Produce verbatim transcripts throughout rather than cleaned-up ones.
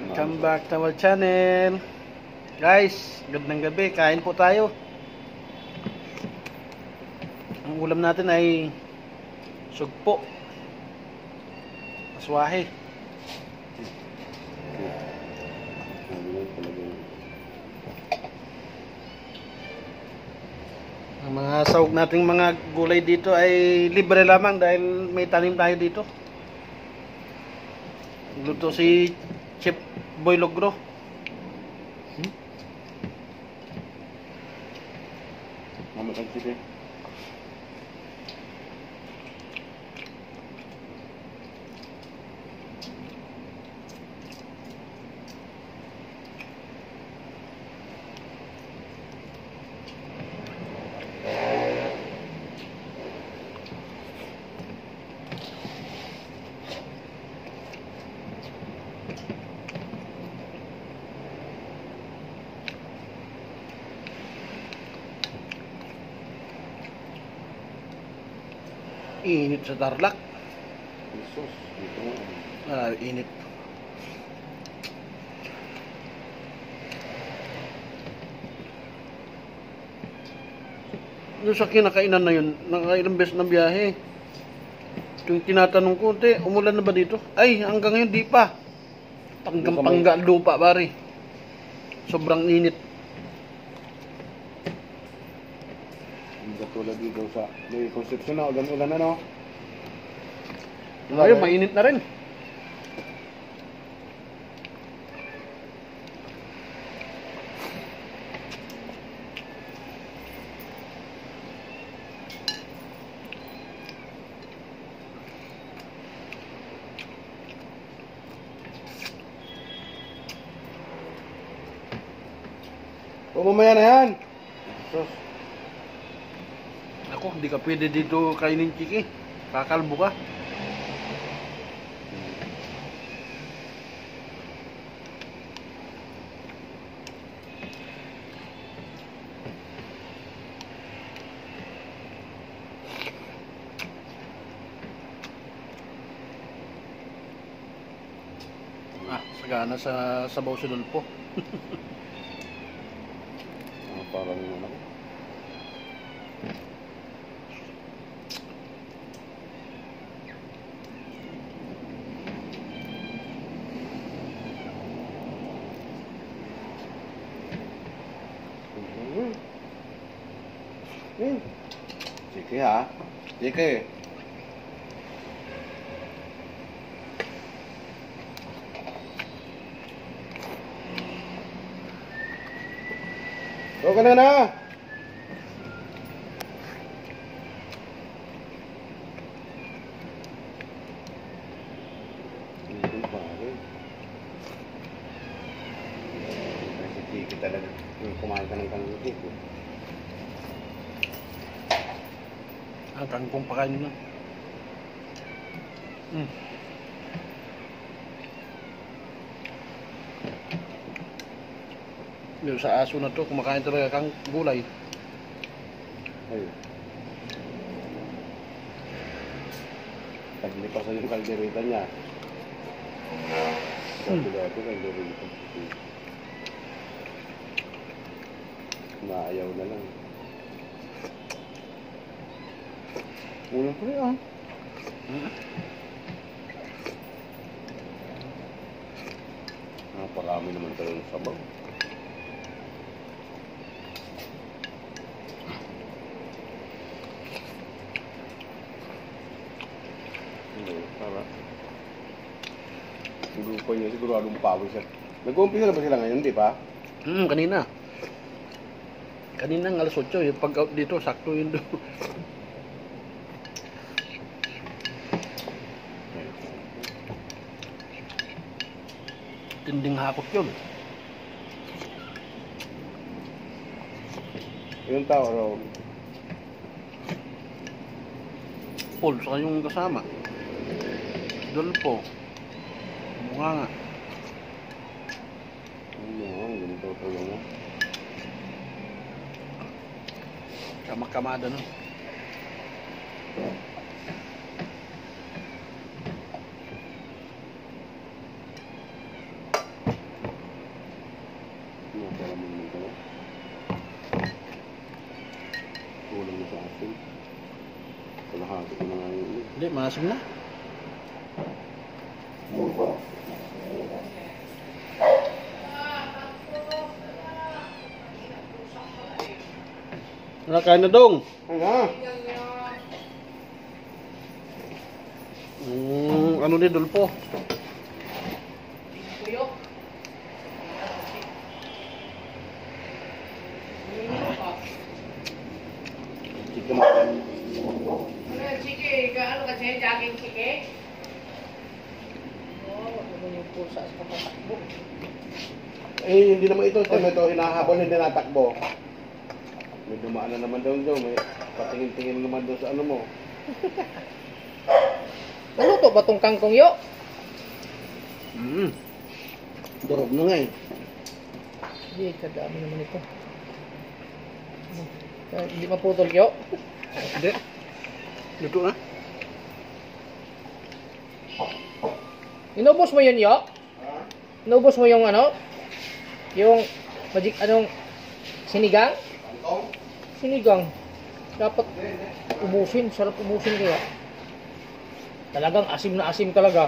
Welcome back to our channel. Guys, gandang gabi. Kain po tayo. Ang ulam natin ay sugpo. Aswahe. Ang mga sahog nating mga gulay dito ay libre lamang dahil may tanim tayo dito. Luto si Chef Boy Logro. Hmm? Mama kan sih. Init sa Tarlac. Yesus, gitu. Ah, init. Yung sa kinakainan na yun, nakailang beses na biyahe. Ito yung tinatanong ko, te, umulan na ba dito? Ay, hanggang ngayon di pa. Panggang-pangga lupa, pare. Sobrang init. Katulad dito sa may Concepcion na ulan-ulan na, no? Ngayon, mainit na rin. O mamaya na yan. Sus. Ako, hindi ka pwede dito kainin, Chiki. Kakalbo ka. Ah, sagana sa sabaw si Dulpo. Ah, parang ano. Hmm. Sige ha. Sige. Go ka na na. Hindi pa rin. Kasi sige talaga. Kumain ka ng kangkong ko. Ang kangkong pakain na. Mm. Yung sa aso na to, kumakain talaga kang gulay. Ayun. Taglipasan yung kaldereta niya. Sabi na ito, kaldereta. Naayaw na lang. Ulang ko rin ah. Hmm? Napakarami naman tayo ng sabaw. Hindi, para. Yung grupo niya siguradong pawis siya. Nag-uumpisa na ba sila ngayon, di ba? Hmm, kanina. Kanina ng alas otso, yung pag-out dito, sakto yun doon. Tinding hakot yun. Yung tao raw. Paul, saka yung kasama. Dulpo. Mukha nga. Ano, ang ganito talaga mo. Kamak-kamada, no? mo naman ito. Kulang na sa asin. Kalahati ko na nga yun. Hindi, maasim na. Nakain na dong. Ano? Mm, ano ni Dulpo? Tuyok. Chicken mo. Ano yung chiki? Ano kasi? Jogging chiki? Oo, ano yung pusa sa kapatakbo? Eh, hindi naman ito. Ito, ito hinahabol, hindi natakbo. May dumaan na naman doon doon. May patingin-tingin naman doon sa ano mo. Naluto ba tong kangkong yo? Mm. Durog na nga eh. Hindi, kadami naman ito. Ano? Eh, Hindi maputol yo? Hindi. Luto na. Inubos mo yun yo? Inubos mo yung ano? Yung magic anong sinigang? Kantong? Sinigang. Dapat ubusin, sarap ubusin kaya. Talagang asim na asim talaga.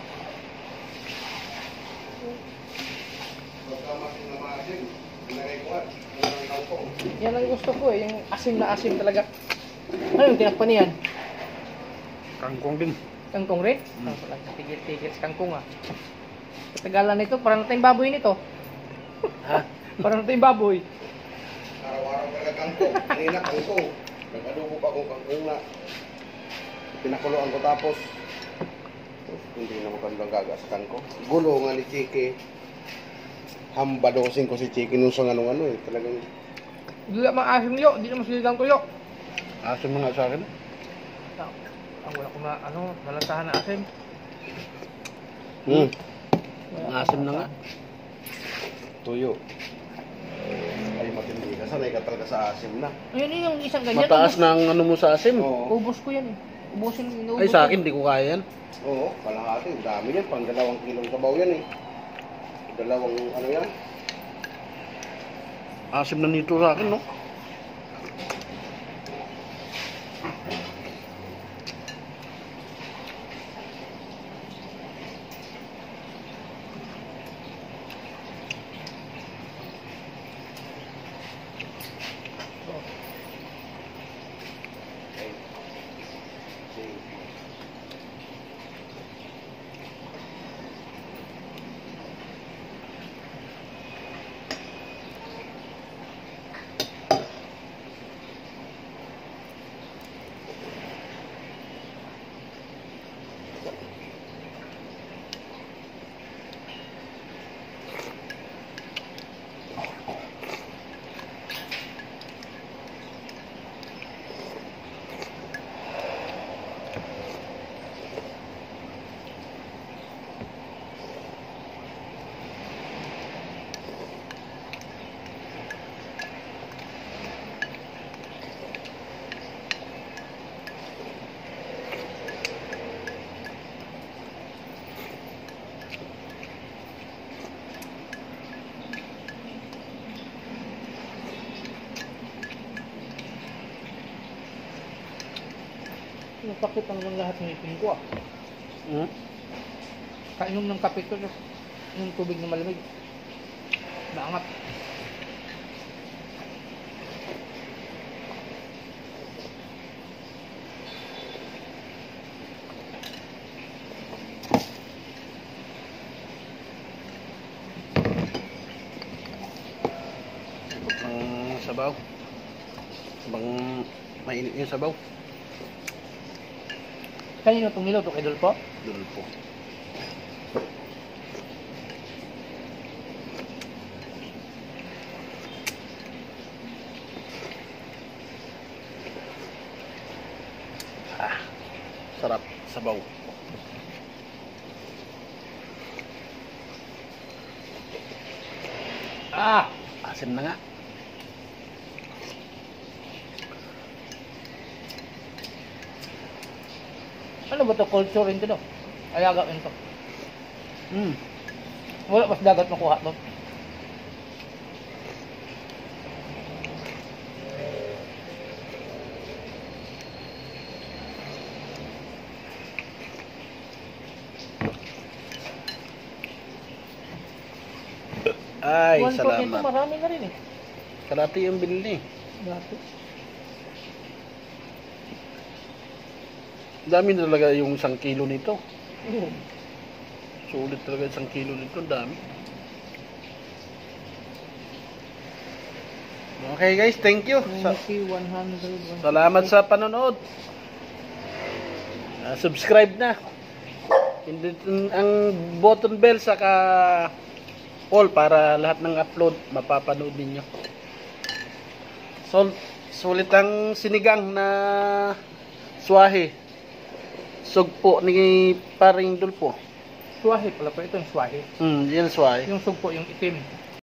Pagkamasin na maasin. Nilagay ko nga. Unang kangkong. Yan ang gusto ko eh, yung asim na asim talaga. Ano yung tinakpan niyan? Kangkong din. Kangkong rin? Hmm. Ang pala, tigil-tigil sa kangkong ah. Katagalan nito, parang natin baboy nito. Ha? Parang natin baboy. Araw-araw ka kangkong. Kanina kangkong. Nag-adobo pa kong kangkong na. Pinakuluan ko tapos. Hindi na magandang gaga sa kangkong. Gulo nga ni Chiki. Hambadosin ko si Chiki nung sa anong ano eh. Talagang Hindi naman asim yo, hindi naman siligang ko yo. Asim na nga sa akin. Ang wala ko na, ano, nalasahan na asim. Hmm. Asim na nga. tuyo. Ay matindi ka. Sanay ka talaga sa asim na. Ayun yun, yung isang ganyan. Mataas na ang ano mo sa asim. Oo. Ubus ko yan eh. Ubusin, inuubos Ay sa yan. akin, di ko kaya yan. Oo, kalahati. Ang dami yan. Pang dalawang kilong sabaw yan eh. Dalawang ano yan. Asim na nito sa akin, no? Napakit ang lahat ng ipin ko ah. Hmm? Kainom ng kape ko, yung tubig na malamig. Naangat. Ang sabaw. Bang mainit yung sabaw. Kanino itong niluto kay Dulpo? Dulpo. Ah, sarap sabaw. Ah, asim na nga. Ano ba ito? Culture rin ito no? Alaga rin ito. Hmm. Wala mas dagat makuha doon. Ay, One pot nito, salamat. marami na rin eh. Kalati yung binili. Dati. Dami na talaga yung isang kilo nito. Oo. Sulit talaga isang kilo nito. Ang dami. Okay guys, thank you. Sa- ninety, one hundred, one hundred. salamat sa panonood. Ah, subscribe na. Pindutin ang button bell saka all para lahat ng upload mapapanood ninyo. So, sulit ang sinigang na swahe. Sugpo ni Paring Dulpo. Swahe pala po ito, yung swahe. Hmm, yan swahe. Yung sugpo, yung itim.